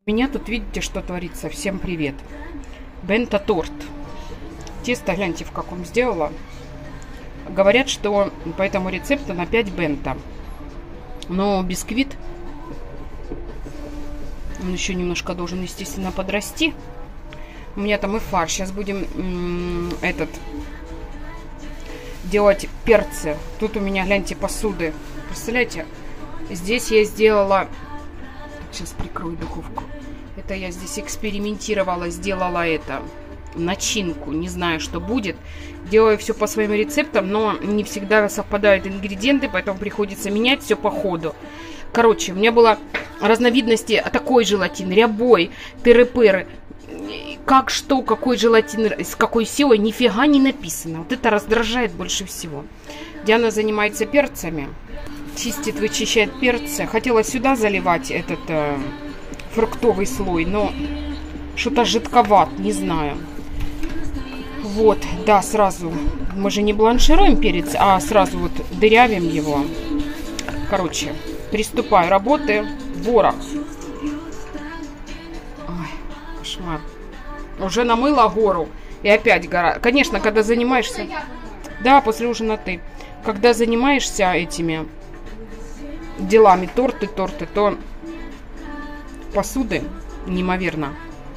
У меня тут, видите, что творится. Всем привет. Бенто-торт. Тесто, гляньте, в каком сделала. Говорят, что по этому рецепту на 5 бенто. Но бисквит, он еще немножко должен, естественно, подрасти. У меня там и фарш. Сейчас будем делать перцы. Тут у меня, гляньте, посуды. Представляете? Здесь я сделала... Сейчас прикрою духовку. Это я здесь экспериментировала, сделала начинку. Не знаю, что будет. Делаю все по своим рецептам, но не всегда совпадают ингредиенты, поэтому приходится менять все по ходу. Короче, у меня было разновидности такой желатин, рябой, тыры-пыры. Как что, какой желатин, с какой силой, нифига не написано. Вот это раздражает больше всего. Диана занимается перцами. Чистит, вычищает перцы. Хотела сюда заливать этот фруктовый слой, но что-то жидковат, не знаю. Вот, да, сразу. Мы же не бланшируем перец, а сразу вот дырявим его. Короче, приступаю. Работы. Ворох. Ой, кошмар. Уже намыла гору. И опять гора. Конечно, когда занимаешься... Да, после ужина ты. Когда занимаешься этими... делами, торты, то посуды неимоверно.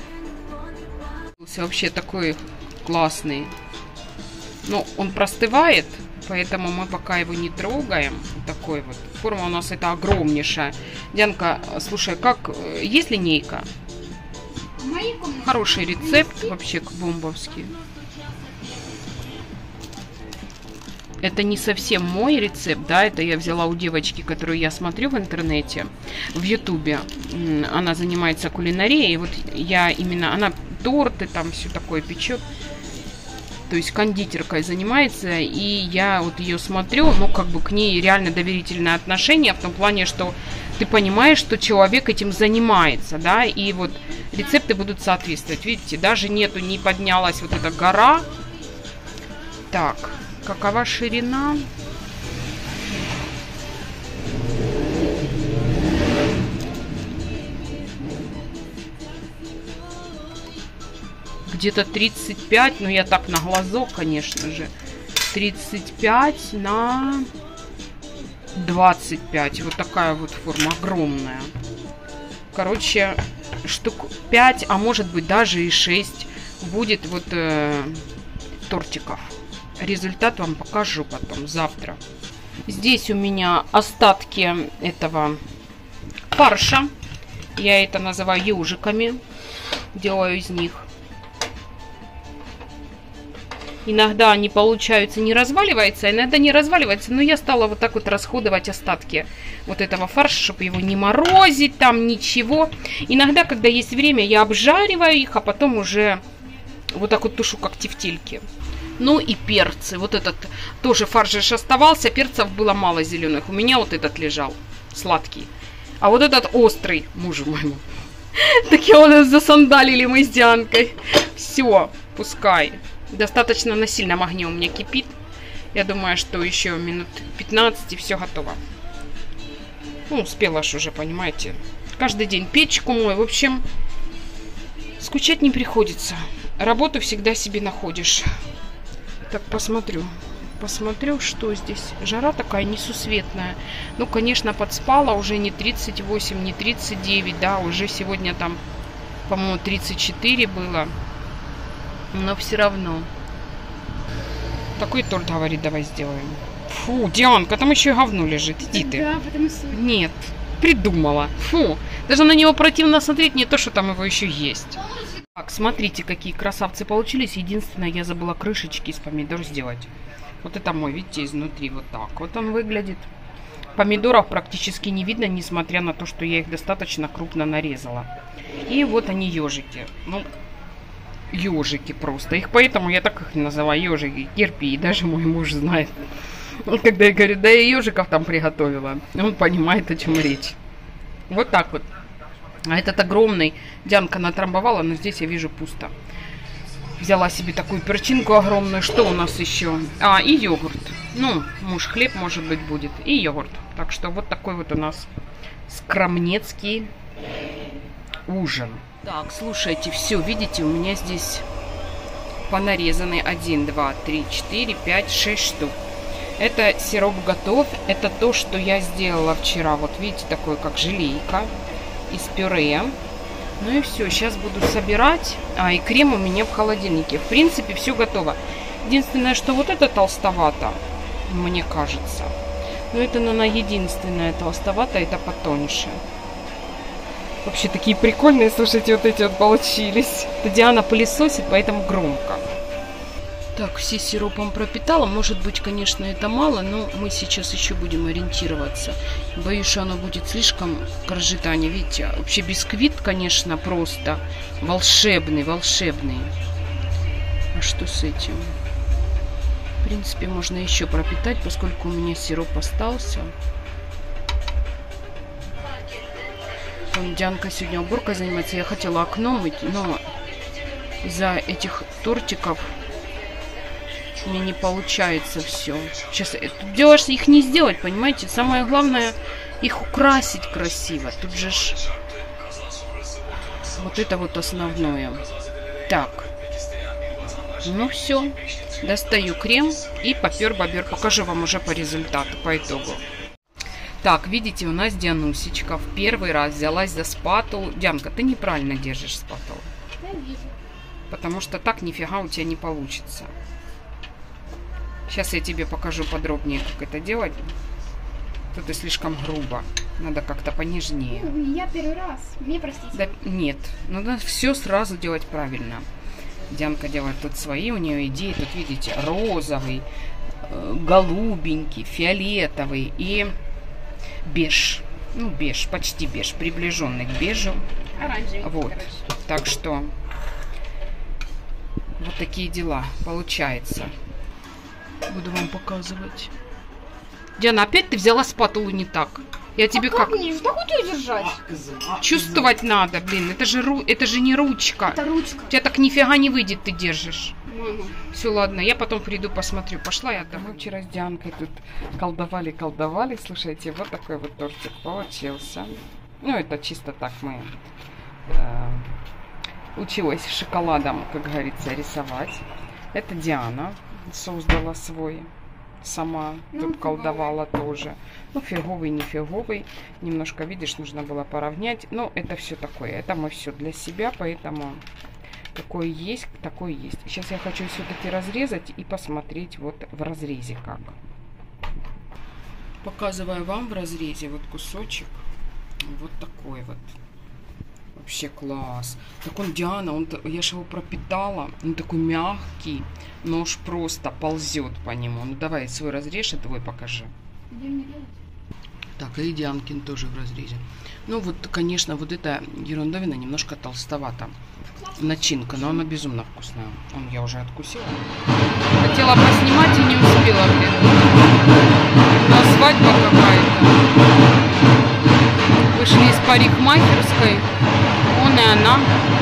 Вообще такой классный. Но он простывает, поэтому мы пока его не трогаем. Такой вот. Форма у нас это огромнейшая. Дианка, слушай, как есть линейка? Хороший рецепт, вообще бомбовский. Это не совсем мой рецепт, да, это я взяла у девочки, которую я смотрю в интернете, в ютубе. Она занимается кулинарией, вот я именно, она торты там все такое печет, то есть кондитеркой занимается, и я вот ее смотрю, ну, как бы к ней реально доверительное отношение, в том плане, что ты понимаешь, что человек этим занимается, да, и вот рецепты будут соответствовать. Видите, даже нету, не поднялась вот эта гора. Так. Какова ширина? Где-то 35, ну я так на глазок, конечно же. 35 на 25. Вот такая вот форма огромная. Короче, штук 5, а может быть даже и 6 будет вот тортиков. Результат вам покажу потом, завтра. Здесь у меня остатки этого фарша. Я это называю ежиками. Делаю из них. Иногда они получаются, не разваливаются, иногда не разваливаются. Но я стала вот так вот расходовать остатки вот этого фарша, чтобы его не морозить, там ничего. Иногда, когда есть время, я обжариваю их, а потом уже вот так вот тушу, как тефтельки. Ну и перцы. Вот этот тоже фарш же оставался. Перцев было мало зеленых. У меня вот этот лежал. Сладкий. А вот этот острый. Мужу моему. Так его вот засандалили мы с Дианкой. Все. Пускай. Достаточно на сильном огне у меня кипит. Я думаю, что еще минут 15 и все готово. Ну, успела ж уже, понимаете. Каждый день печку мою. В общем, скучать не приходится. Работу всегда себе находишь. Так, посмотрю, что здесь. Жара такая несусветная. Ну, конечно, подспала. Уже не 38, не 39, да. Уже сегодня там, по-моему, 34 было. Но все равно. Такой торт, говорит, давай сделаем. Фу, Дианка, там еще и говно лежит. Иди ты. Да, потому что... Нет, придумала. Фу, даже на него противно смотреть, не то, что там его еще есть. Так, смотрите, какие красавцы получились. Единственное, я забыла крышечки из помидор сделать. Вот это мой, видите, изнутри вот так вот он выглядит. Помидоров практически не видно, несмотря на то, что я их достаточно крупно нарезала. И вот они, ежики. Ну, ежики просто. Их поэтому я так их называю, ежики, кирпи. И даже мой муж знает. Когда я говорю, да я ежиков там приготовила. Он понимает, о чем речь. Вот так вот. А этот огромный Дианка натрамбовала, но здесь я вижу пусто. Взяла себе такую перчинку огромную. Что у нас еще? А, и йогурт. Ну, муж хлеб, может быть, будет. И йогурт. Так что вот такой вот у нас скромнецкий ужин. Так, слушайте, все, видите, у меня здесь понарезаны 1, 2, 3, 4, 5, 6 штук. Это сироп готов. Это то, что я сделала вчера. Вот видите, такое как желейка из пюре. Ну и все, сейчас буду собирать. И крем у меня в холодильнике. В принципе, все готово. Единственное, что вот это толстовато, мне кажется. Но это, наверное, единственное толстовато, это потоньше. Вообще такие прикольные, слушайте, вот эти вот получились. Это Диана пылесосит, поэтому громко. Так, все сиропом пропитала. Может быть, конечно, это мало, но мы сейчас еще будем ориентироваться. Боюсь, что оно будет слишком крожитание. Видите, вообще бисквит, конечно, просто волшебный, волшебный. А что с этим? В принципе, можно еще пропитать, поскольку у меня сироп остался. Дианка сегодня уборкой занимается. Я хотела окно мыть, но из-за этих тортиков у меня не получается все. Сейчас дело их не сделать, понимаете? Самое главное их украсить красиво. Тут же вот это вот основное. Так. Ну все. Достаю крем и попер-бобер. Покажу вам уже по результату, по итогу. Так, видите, у нас Дианусечка в первый раз взялась за спатулу. Дианка, ты неправильно держишь спатулу. Я вижу. Потому что так нифига у тебя не получится. Сейчас я тебе покажу подробнее, как это делать. Тут и слишком грубо. Надо как-то понежнее. Я первый раз. Мне простите. Да, нет, надо все сразу делать правильно. Дианка делает тут свои, у нее идеи. Тут, видите, розовый, голубенький, фиолетовый и беж. Ну, беж, почти беж, приближенный к бежу. Оранжевый. Вот, так что вот такие дела получается. Буду вам показывать. Диана, опять ты взяла спатулу не так. Я тебе как? Мне же такую держать. Чувствовать надо, блин. Это же не ручка. Это ручка. У тебя так нифига не выйдет, ты держишь. Мама. Все, ладно, я потом приду, посмотрю. Пошла я домой. Мы вчера с Дианкой тут колдовали. Слушайте, вот такой вот тортик получился. Ну, это чисто так мы училась шоколадом, как говорится, рисовать. Это Диана создала свой. Сама тут колдовала тоже. Ну, фиговый, не фиговый. Немножко, видишь, нужно было поравнять. Но это все такое. Это мы все для себя, поэтому какое есть, такое есть. Сейчас я хочу все-таки разрезать и посмотреть вот в разрезе как. Показываю вам в разрезе вот кусочек. Вот такой вот. Вообще класс. Так он, Диана, я же его пропитала. Он такой мягкий. Нож просто ползет по нему. Ну давай свой разрежь, и твой покажи. Так, и Дианкин тоже в разрезе. Ну вот, конечно, вот эта ерундовина немножко толстовата. Начинка, но она безумно вкусная. Я уже откусила. Хотела поснимать и не успела, блин. На свадьба какая-то. Вышли из парикмахерской. Он и она.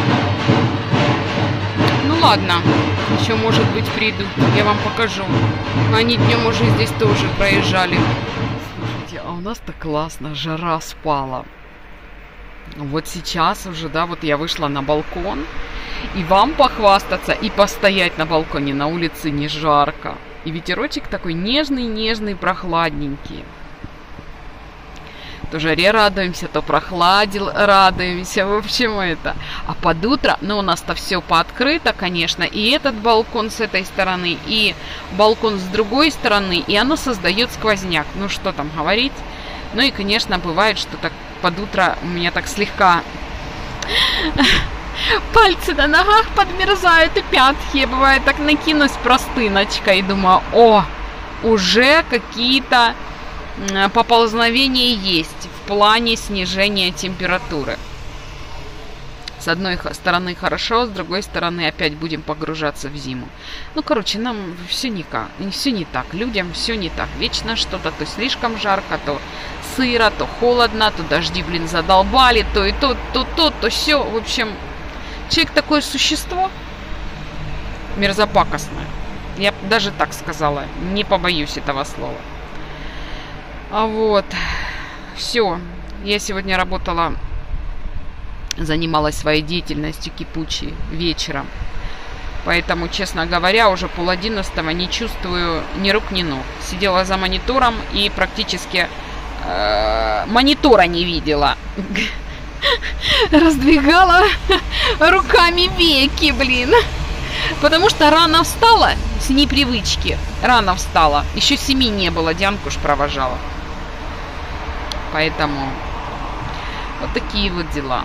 Ну ладно. Еще, может быть, придут. Я вам покажу. Они днем уже здесь тоже проезжали. Слушайте, а у нас так классно. Жара спала. Вот сейчас уже, да, вот я вышла на балкон. И вам похвастаться, и постоять на балконе. На улице не жарко. И ветерочек такой нежный, прохладненький. То жаре радуемся, то прохладе радуемся. В общем, это. А под утро, ну, у нас-то все пооткрыто, конечно. И этот балкон с этой стороны, и балкон с другой стороны. И оно создает сквозняк. Ну, что там говорить. Ну, и, конечно, бывает, что так под утро у меня так слегка пальцы на ногах подмерзают и пятки. Я, бывает, так накинусь простыночкой и думаю, о, уже какие-то поползновения есть в плане снижения температуры. С одной стороны хорошо, с другой стороны опять будем погружаться в зиму. Ну, короче, нам все никак, все не так. Людям все не так. Вечно что-то то слишком жарко, то сыро, то холодно, то дожди, блин, задолбали, то и то все. В общем, человек такое существо мерзопакостное. Я даже так сказала, не побоюсь этого слова. А вот, все. Я сегодня работала занималась своей деятельностью кипучей вечером. Поэтому, честно говоря, уже 10:30 не чувствую ни рук, ни ног. Сидела за монитором и практически монитора не видела. Раздвигала руками веки, блин. Потому что рано встала, с непривычки. Рано встала. Еще 7 не было, Дианку ж провожала. Поэтому вот такие вот дела.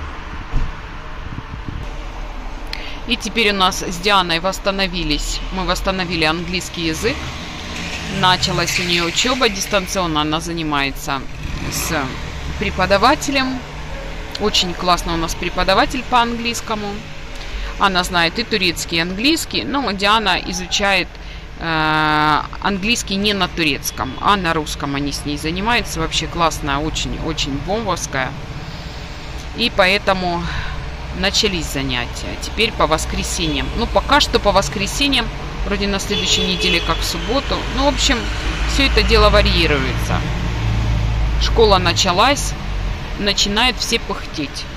И теперь у нас с Дианой мы восстановили английский язык. Началась у нее учеба дистанционно, она занимается с преподавателем. Очень классно у нас преподаватель по английскому. Она знает и турецкий, и английский, но Диана изучает английский не на турецком, а на русском они с ней занимаются. Вообще классная, очень-очень бомбовская. И поэтому начались занятия. Теперь по воскресеньям. Ну, пока что по воскресеньям, вроде на следующей неделе, как в субботу. Ну, в общем, все это дело варьируется. Школа началась, начинают все пыхтеть.